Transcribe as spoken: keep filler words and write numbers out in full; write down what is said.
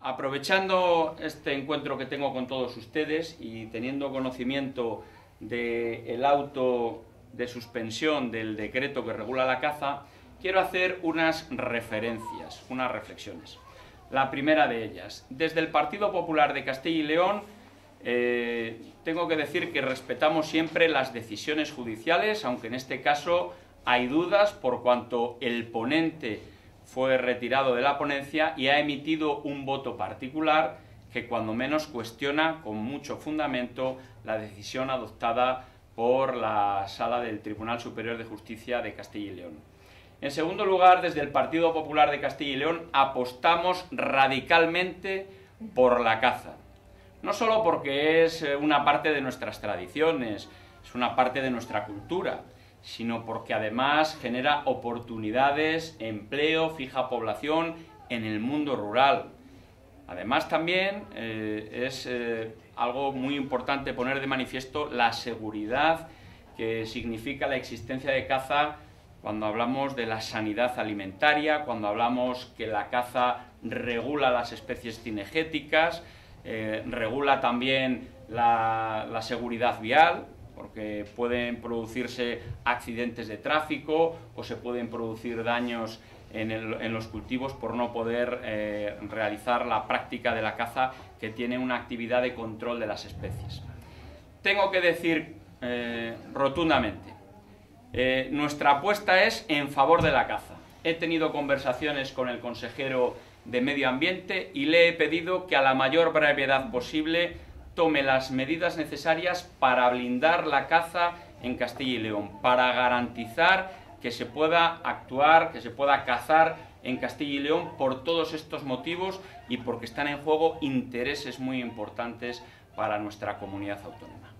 aprovechando este encuentro que tengo con todos ustedes y teniendo conocimiento del auto de suspensión del decreto que regula la caza, quiero hacer unas referencias, unas reflexiones. La primera de ellas, desde el Partido Popular de Castilla y León, eh, tengo que decir que respetamos siempre las decisiones judiciales, aunque en este caso hay dudas por cuanto el ponente fue retirado de la ponencia y ha emitido un voto particular que cuando menos cuestiona con mucho fundamento la decisión adoptada por la Sala del Tribunal Superior de Justicia de Castilla y León. En segundo lugar, desde el Partido Popular de Castilla y León apostamos radicalmente por la caza. No solo porque es una parte de nuestras tradiciones, es una parte de nuestra cultura, sino porque además genera oportunidades, empleo, fija población en el mundo rural. Además también eh, es eh, algo muy importante poner de manifiesto la seguridad que significa la existencia de caza cuando hablamos de la sanidad alimentaria, cuando hablamos que la caza regula las especies cinegéticas, eh, regula también la, la seguridad vial, porque pueden producirse accidentes de tráfico o se pueden producir daños en, el, en los cultivos por no poder eh, realizar la práctica de la caza, que tiene una actividad de control de las especies. Tengo que decir eh, rotundamente, eh, nuestra apuesta es en favor de la caza. He tenido conversaciones con el consejero de Medio Ambiente y le he pedido que a la mayor brevedad posible tome las medidas necesarias para blindar la caza en Castilla y León, para garantizar que se pueda actuar, que se pueda cazar en Castilla y León por todos estos motivos y porque están en juego intereses muy importantes para nuestra comunidad autónoma.